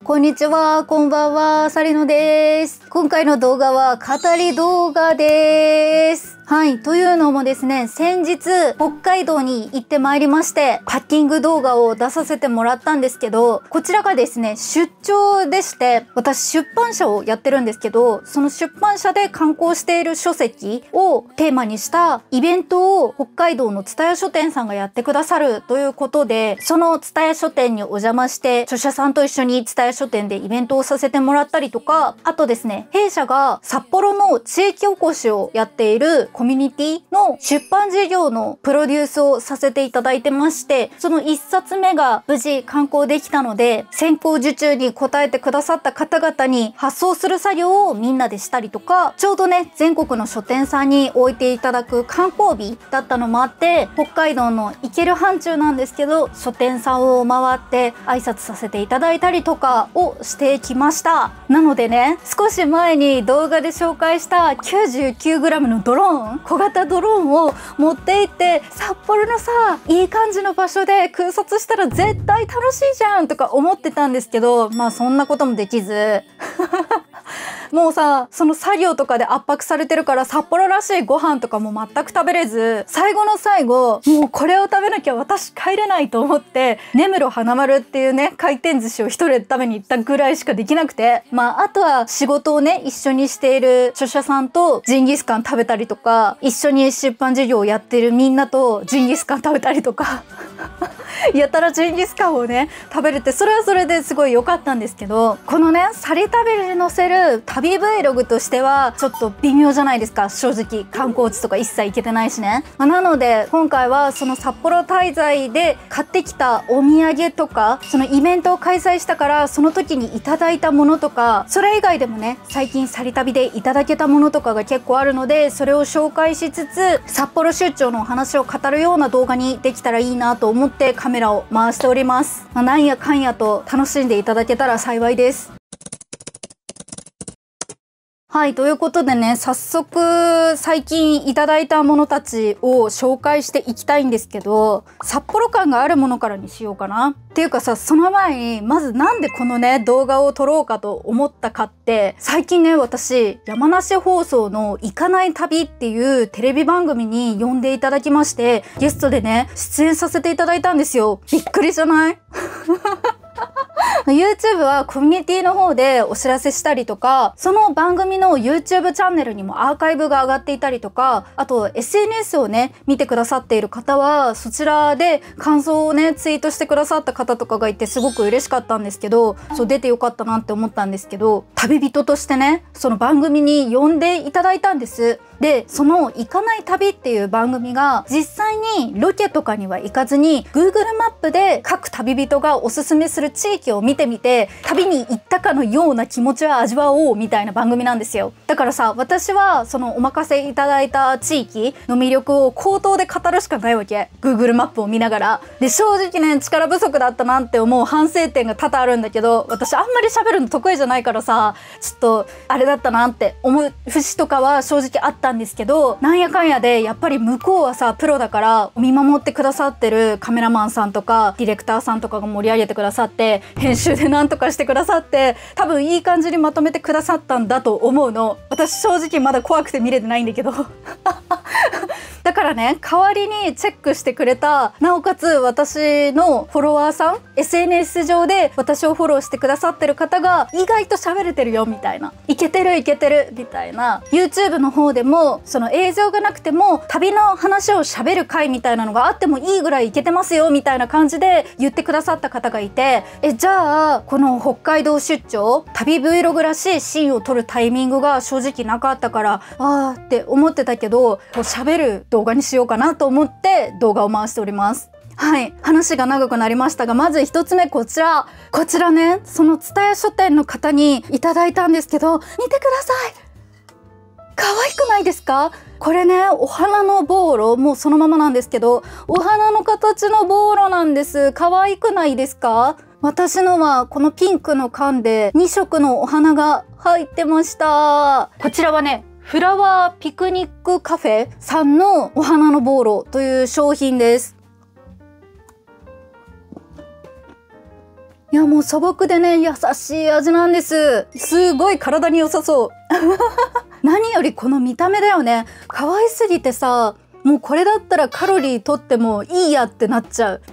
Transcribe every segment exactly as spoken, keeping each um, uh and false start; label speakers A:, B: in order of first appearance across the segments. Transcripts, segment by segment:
A: こんにちは、こんばんは、サリノです。今回の動画は語り動画です。はい。というのもですね、先日、北海道に行ってまいりまして、パッキング動画を出させてもらったんですけど、こちらがですね、出張でして、私出版社をやってるんですけど、その出版社で刊行している書籍をテーマにしたイベントを北海道の蔦屋書店さんがやってくださるということで、その蔦屋書店にお邪魔して、著者さんと一緒に蔦屋書店でイベントをさせてもらったりとか、あとですね、弊社が札幌の地域おこしをやっているコミュニティの出版事業のプロデュースをさせていただいてまして、そのいっさつめが無事刊行できたので、先行受注に応えてくださった方々に発送する作業をみんなでしたりとか、ちょうどね、全国の書店さんに置いていただく観光日だったのもあって、北海道の行ける範疇なんですけど、書店さんを回って挨拶させていただいたりとかをしてきました。なのでね、少し前に動画で紹介した きゅうじゅうきゅうグラム のドローン、小型ドローンを持って行って札幌のさ、いい感じの場所で空撮したら絶対楽しいじゃんとか思ってたんですけど、まあそんなこともできずもうさ、その作業とかで圧迫されてるから札幌らしいご飯とかも全く食べれず、最後の最後、もうこれを食べなきゃ私帰れないと思って、根室花丸っていうね、回転寿司を一人で食べに行ったぐらいしかできなくて、まああとは仕事をね、一緒にしている著者さんとジンギスカン食べたりとか、一緒に出版事業をやってるみんなとジンギスカン食べたりとかやたらジンギスカンをね食べれて、それはそれですごい良かったんですけど、このねサリ旅に載せる旅 Vlog としてはちょっと微妙じゃないですか。正直観光地とか一切行けてないしね、まあ、なので今回はその札幌滞在で買ってきたお土産とか、そのイベントを開催したからその時にいただいたものとか、それ以外でもね最近サリ旅でいただけたものとかが結構あるので、それを紹介しつつ札幌出張のお話を語るような動画にできたらいいなと思ってカメラを回しております。まあ、なんやかんやと楽しんでいただけたら幸いです。はい、ということでね、早速最近いただいたものたちを紹介していきたいんですけど、札幌感があるものからにしようかな。っていうかさ、その前にまずなんでこのね動画を撮ろうかと思ったかって、最近ね私山梨放送の行かない旅っていうテレビ番組に呼んでいただきまして、ゲストでね出演させていただいたんですよ。びっくりじゃないYouTube はコミュニティの方でお知らせしたりとか、その番組の YouTube チャンネルにもアーカイブが上がっていたりとか、あと エスエヌエス をね見てくださっている方はそちらで感想をねツイートしてくださった方とかがいて、すごく嬉しかったんですけど、そう出てよかったなって思ったんですけど、旅人としてねその番組に呼んでいただいたんです。で、その行かない旅っていう番組が実際にロケとかには行かずに Google マップで各旅人がおすすめする地域を見てみて、旅に行ったかのような気持ちを味わおうみたいな番組なんですよ。だからさ、私はそのお任せいただいた地域の魅力を口頭で語るしかないわけ。 Google マップを見ながら。で、正直ね力不足だったなって思う反省点が多々あるんだけど、私あんまり喋るの得意じゃないからさ、ちょっとあれだったなって思う節とかは正直あったんですけど、なんやかんやでやっぱり向こうはさプロだから、見守ってくださってるカメラマンさんとかディレクターさんとかが盛り上げてくださって、編集でなんとかしてくださって、多分いい感じにまとめてくださったんだと思うの。私正直まだ怖くて見れてないんだけどだからね、代わりにチェックしてくれた、なおかつ私のフォロワーさん、 エスエヌエス 上で私をフォローしてくださってる方が意外と喋れてるよみたいな、いけてるいけてるみたいな、 YouTube の方でもその映像がなくても旅の話を喋る回みたいなのがあってもいいぐらいいけてますよみたいな感じで言ってくださった方がいて、えじゃあこの北海道出張旅 Vlog らしいシーンを撮るタイミングが正直なかったから、あーって思ってたけど、喋る動画にしようかなと思って動画を回しております。はい、話が長くなりましたが、まず一つ目こちら。こちらね、その蔦屋書店の方にいただいたんですけど、見てください。可愛くないですか？これね、お花のボーロ、もうそのままなんですけど、お花の形のボーロなんです。可愛くないですか？私のはこのピンクの缶でにしょくのお花が入ってました。こちらはね、フラワーピクニックカフェさんのお花のボーロという商品です。 いやもう素朴でね優しい味なんです。すごい体に良さそう何よりこの見た目だよね。可愛すぎてさ、もうこれだったらカロリー取ってもいいやってなっちゃう。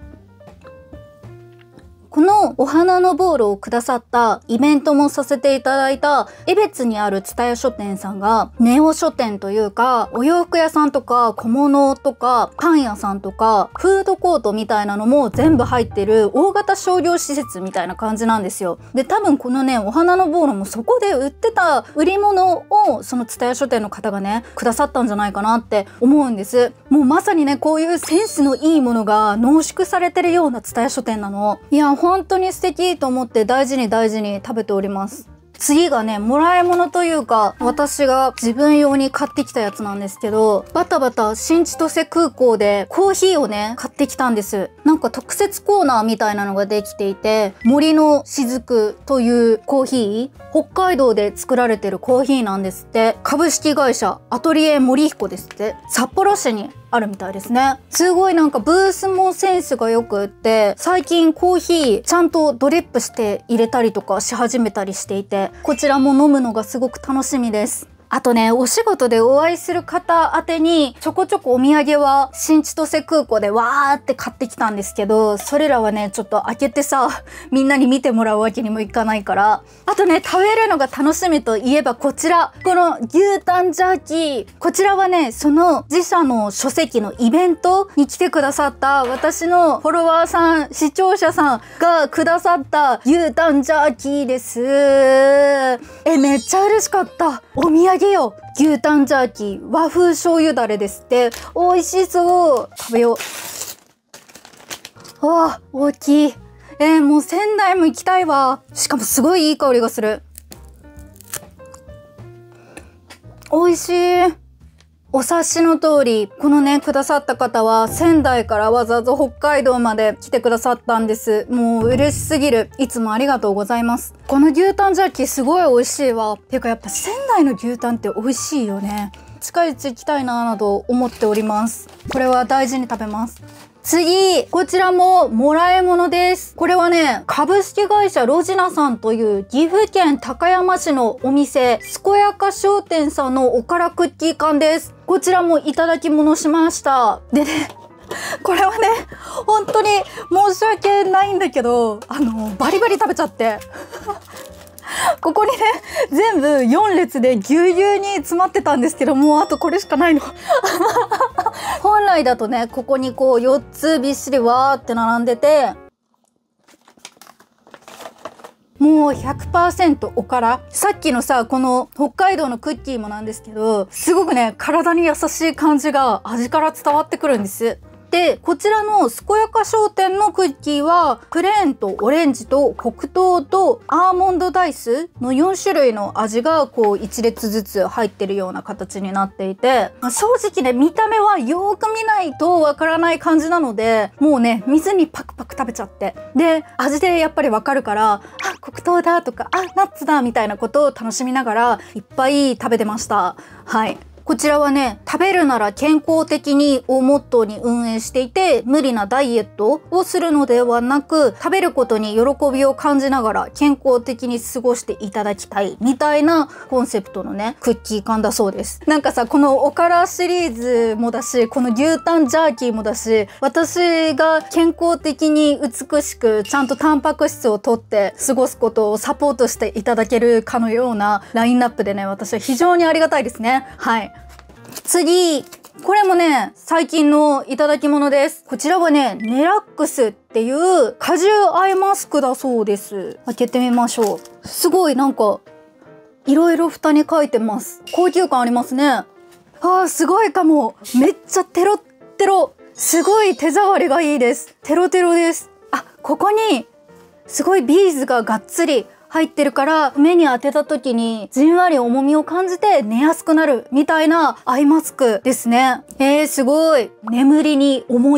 A: このお花のボールをくださったイベントもさせていただいた江別にある蔦屋書店さんがネオ書店というか、お洋服屋さんとか小物とかパン屋さんとかフードコートみたいなのも全部入ってる大型商業施設みたいな感じなんですよ。で多分このねお花のボールもそこで売ってた売り物をその蔦屋書店の方がねくださったんじゃないかなって思うんです。もうまさにねこういうセンスのいいものが濃縮されてるような蔦屋書店なの。いや本当に素敵と思って大事に大事に食べております。次がねもらい物というか私が自分用に買ってきたやつなんですけど、バタバタ新千歳空港でコーヒーをね買ってきたんです。なんか特設コーナーみたいなのができていて、森の雫というコーヒー、北海道で作られてるコーヒーなんですって。株式会社アトリエ森彦ですって。札幌市にあるみたいですね。すごいなんかブースもセンスがよくって、最近コーヒーちゃんとドリップして入れたりとかし始めたりしていて、こちらも飲むのがすごく楽しみです。あとね、お仕事でお会いする方宛てにちょこちょこお土産は新千歳空港でわーって買ってきたんですけど、それらはねちょっと開けてさみんなに見てもらうわけにもいかないから。あとね、食べるのが楽しみといえばこちら、この牛タンジャーキー。こちらはねその自社の書籍のイベントに来てくださった私のフォロワーさん、視聴者さんがくださった牛タンジャーキーです。えめっちゃ嬉しかった。お土産よ、牛タンジャーキー和風醤油だれですって。美味しそう。食べよう。わあ大きい。えー、もう仙台も行きたいわ。しかもすごいいい香りがする。美味しい。お察しの通り、このねくださった方は仙台からわざわざ北海道まで来てくださったんです。もう嬉しすぎる。いつもありがとうございます。この牛タンジャーキーすごい美味しいわ。ていうかやっぱ仙台の牛タンって美味しいよね。近いうち行きたいななど思っております。これは大事に食べます。次、こちらももらい物です。これはね、株式会社ロジナさんという岐阜県高山市のお店、健やか商店さんのおからクッキー缶です。こちらもいただき物しました。でね、これはね、本当に申し訳ないんだけど、あの、バリバリ食べちゃって。ここにね、全部よん列でぎゅうぎゅうに詰まってたんですけど、もうあとこれしかないの。本来だとね、ここにこうよっつびっしりわーって並んでて、もう ひゃくパーセント おから。さっきのさ、この北海道のクッキーもなんですけど、すごくね、体に優しい感じが味から伝わってくるんです。で、こちらの健やか商店のクッキーはプレーンとオレンジと黒糖とアーモンドダイスのよん種類の味がこういち列ずつ入ってるような形になっていて、まあ、正直ね見た目はよーく見ないとわからない感じなので、もうね水にパクパク食べちゃって、で味でやっぱりわかるから、あ黒糖だとかあナッツだみたいなことを楽しみながらいっぱい食べてました。はい。こちらはね、食べるなら健康的にをモットーに運営していて、無理なダイエットをするのではなく、食べることに喜びを感じながら健康的に過ごしていただきたいみたいなコンセプトのね、クッキー缶だそうです。なんかさ、このおからシリーズもだし、この牛タンジャーキーもだし、私が健康的に美しくちゃんとタンパク質をとって過ごすことをサポートしていただけるかのようなラインナップでね、私は非常にありがたいですね。はい。次、これもね、最近のいただき物です。こちらはね、ネラックスっていう果汁アイマスクだそうです。開けてみましょう。すごいなんか、いろいろ蓋に書いてます。高級感ありますね。あー、すごいかも。めっちゃテロッテロ。すごい手触りがいいです。テロテロです。あ、ここに、すごいビーズががっつり入ってるから目に当てた時にじんわり重みを感じて寝やすくなるみたいなアイマスクですね。えー、すごい。眠りに思いを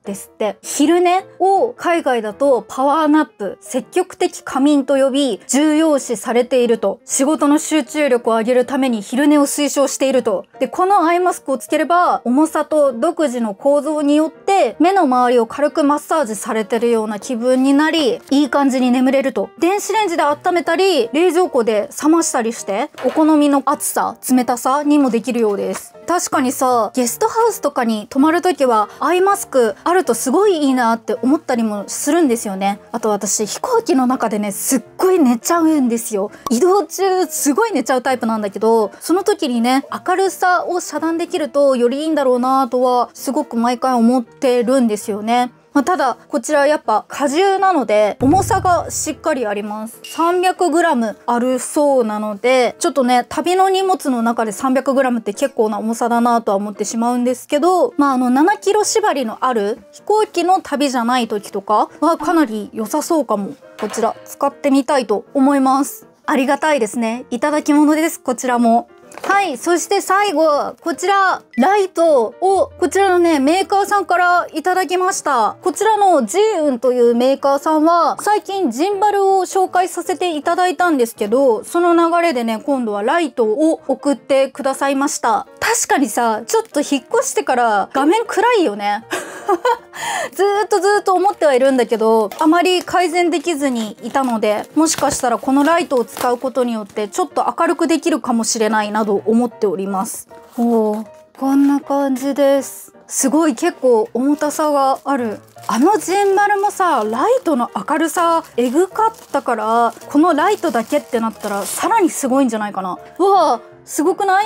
A: ですって。昼寝を海外だとパワーナップ、積極的仮眠と呼び重要視されていると。仕事の集中力を上げるために昼寝を推奨していると。で、このアイマスクをつければ重さと独自の構造によって目の周りを軽くマッサージされてるような気分になり、いい感じに眠れると。電子レンジで温めたり冷蔵庫で冷ましたりしてお好みの熱さ、冷たさにもできるようです。確かにさ、ゲストハウスとかに泊まるときはアイマスクあるとすごいいいなって思ったりもするんですよね。あと私飛行機の中でね、すっごい寝ちゃうんですよ。移動中すごい寝ちゃうタイプなんだけど、その時にね、明るさを遮断できるとよりいいんだろうなとはすごく毎回思ってるんですよね。まあ、ただこちらやっぱ荷重なので重さがしっかりあります。さんびゃくグラム あるそうなので、ちょっとね、旅の荷物の中で さんびゃくグラム って結構な重さだなとは思ってしまうんですけど、まああのななキロ縛りのある飛行機の旅じゃない時とかはかなり良さそうかも。こちら使ってみたいと思います。ありがたいですね。いただき物です、こちらも。はい。そして最後、こちら、ライトを、こちらのね、メーカーさんからいただきました。こちらのジーウンというメーカーさんは、最近ジンバルを紹介させていただいたんですけど、その流れでね、今度はライトを送ってくださいました。確かにさ、ちょっと引っ越してから画面暗いよね。ずーっとずーっと思ってはいるんだけど、あまり改善できずにいたので、もしかしたらこのライトを使うことによってちょっと明るくできるかもしれないなど思っております。おー、こんな感じです。すごい結構重たさがある。あのジンバルもさ、ライトの明るさえぐかったから、このライトだけってなったらさらにすごいんじゃないかな。うわー、すごくない？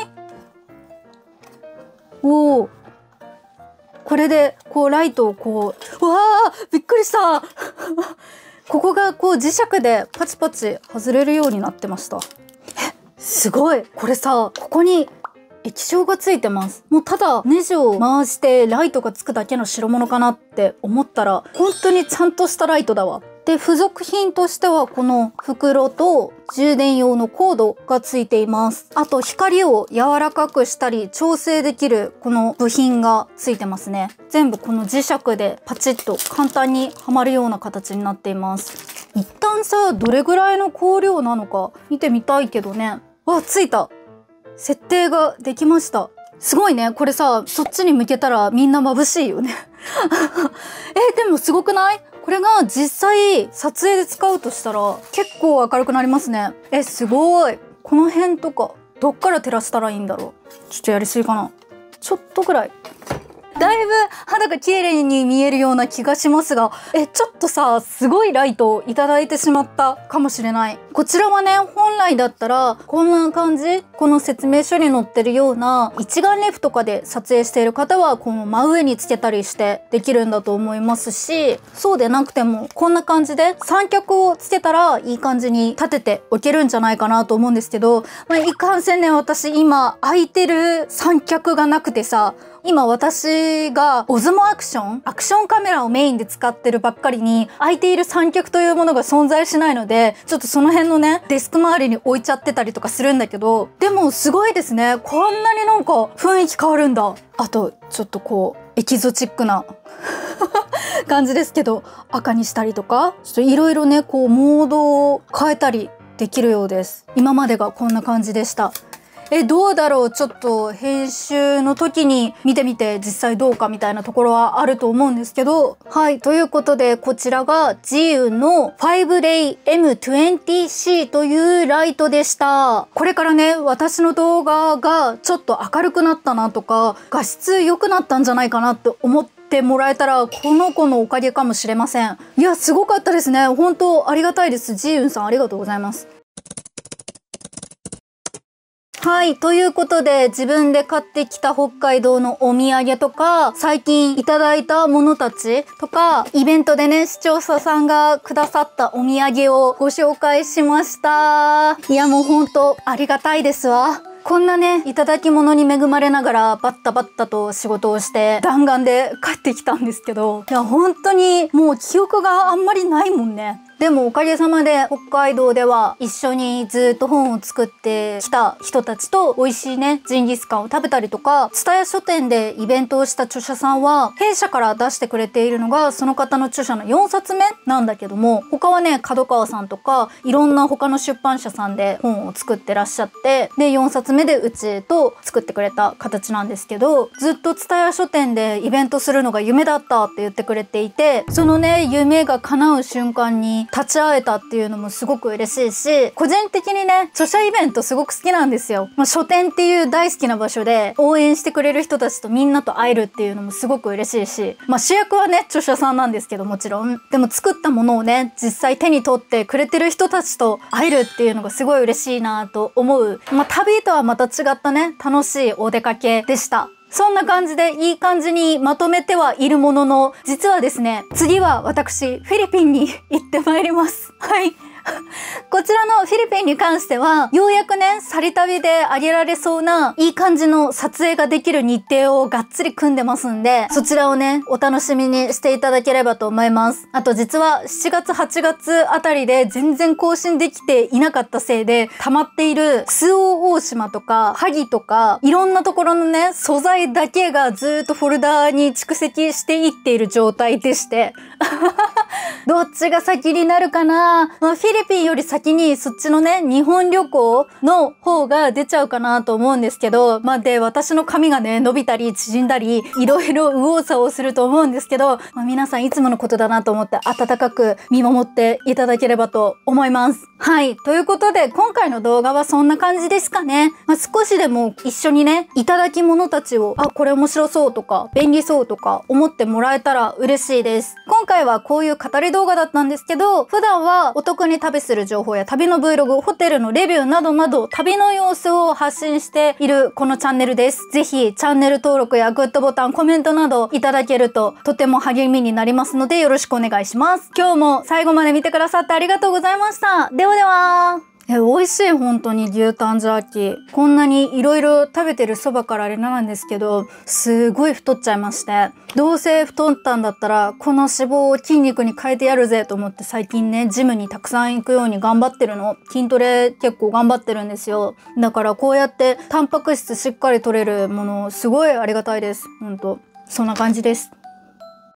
A: おー、これでこうライトをこう、うわー、びっくりしたここがこう磁石でパチパチ外れるようになってました。え、すごい。これさ、ここに液晶がついてます。もうただネジを回してライトがつくだけの代物かなって思ったら、本当にちゃんとしたライトだわ。で、付属品としてはこの袋と充電用のコードがついています。あと光を柔らかくしたり調整できるこの部品がついてますね。全部この磁石でパチッと簡単にはまるような形になっています。一旦さ、どれぐらいの光量なのか見てみたいけどね。わ、ついた。設定ができました。すごいね。これさ、そっちに向けたらみんな眩しいよね。え、でもすごくない？これが実際撮影で使うとしたら結構明るくなりますね。え、すごい。この辺とかどっから照らしたらいいんだろう。ちょっとやりすぎかな。ちょっとぐらい。だいぶ肌が綺麗に見えるような気がしますが、え、ちょっとさ、すごいライトをいただいてしまったかもしれない。こちらはね、本来だったらこんな感じ、この説明書に載ってるような一眼レフとかで撮影している方はこの真上につけたりしてできるんだと思いますし、そうでなくてもこんな感じで三脚をつけたらいい感じに立てておけるんじゃないかなと思うんですけど、まあ、いかんせんね、私今空いてる三脚がなくてさ、今私がオズモアクション、アクションカメラをメインで使ってるばっかりに空いている三脚というものが存在しないので、ちょっとその辺のね、デスク周りに置いちゃってたりとかするんだけど、でもすごいですね。こんなになんか雰囲気変わるんだ。あと、ちょっとこう、エキゾチックな感じですけど、赤にしたりとか、ちょっといろいろね、こう、モードを変えたりできるようです。今までがこんな感じでした。え、どうだろう、ちょっと編集の時に見てみて実際どうかみたいなところはあると思うんですけど、はい、ということでこちらがジーウンの ファイブレイエムにじゅうシー というライトでした。これからね、私の動画がちょっと明るくなったなとか、画質良くなったんじゃないかなって思ってってもらえたらこの子のおかげかもしれません。いや、すごかったですね。本当ありがたいです。ジーウンさんありがとうございます。はい。ということで、自分で買ってきた北海道のお土産とか、最近いただいたものたちとか、イベントでね、視聴者さんがくださったお土産をご紹介しました。いや、もうほんとありがたいですわ。こんなね、いただき物に恵まれながらバッタバッタと仕事をして弾丸で帰ってきたんですけど、いや、本当にもう記憶があんまりないもんね。 でもおかげさまで北海道では一緒にずっと本を作ってきた人たちと美味しいねジンギスカンを食べたりとか、蔦屋書店でイベントをした著者さんは弊社から出してくれているのがその方の著者のよんさつめなんだけども、他はね角川さんとかいろんな他の出版社さんで本を作ってらっしゃって、でよんさつめでうちと作ってくれた形なんですけど、ずっと蔦屋書店でイベントするのが夢だったって言ってくれていて、そのね夢が叶う瞬間に立ち会えたっていうのもすごく嬉しいし、個人的にね著者イベントすごく好きなんですよ。まあ、書店っていう大好きな場所で応援してくれる人たちとみんなと会えるっていうのもすごく嬉しいし、まあ、主役はね著者さんなんですけど、もちろんでも作ったものをね実際手に取ってくれてる人たちと会えるっていうのがすごい嬉しいなと思う、まあ、旅とはまた違ったね楽しいお出かけでした。そんな感じでいい感じにまとめてはいるものの、実はですね次は私フィリピンに行ってまいります。はいこちらのフィリピンに関してはようやくねさり旅であげられそうないい感じの撮影ができる日程をがっつり組んでますんで、そちらをねお楽しみにしていただければと思います。あと実はしちがつはちがつあたりで全然更新できていなかったせいで溜まっている周防大島とか萩とかいろんなところのね素材だけがずーっとフォルダーに蓄積していっている状態でしてどっちが先になるかな、まあ、フィリピンより先にそっちのね日本旅行の方が出ちゃうかなと思うんですけど、まあ、で私の髪がね伸びたり縮んだりいろいろ右往左往すると思うんですけど、まあ、皆さんいつものことだなと思って温かく見守っていただければと思います。はい、ということで今回の動画はそんな感じですかね。まあ、少しでも一緒にねいただき物たちをあこれ面白そうとか便利そうとか思ってもらえたら嬉しいです。今回はこういう語り動画だったんですけど、普段はお得に旅する情報や旅の Vlog、ホテルのレビューなどなど旅の様子を発信しているこのチャンネルです。ぜひチャンネル登録やグッドボタン、コメントなどいただけるととても励みになりますのでよろしくお願いします。今日も最後まで見てくださってありがとうございました。ではでは。え、美味しい本当に牛タンジャーキー。こんなに色々食べてるそばからあれなんですけど、すごい太っちゃいまして。どうせ太ったんだったら、この脂肪を筋肉に変えてやるぜと思って最近ね、ジムにたくさん行くように頑張ってるの。筋トレ結構頑張ってるんですよ。だからこうやってタンパク質しっかり取れるもの、すごいありがたいです。ほんと。そんな感じです。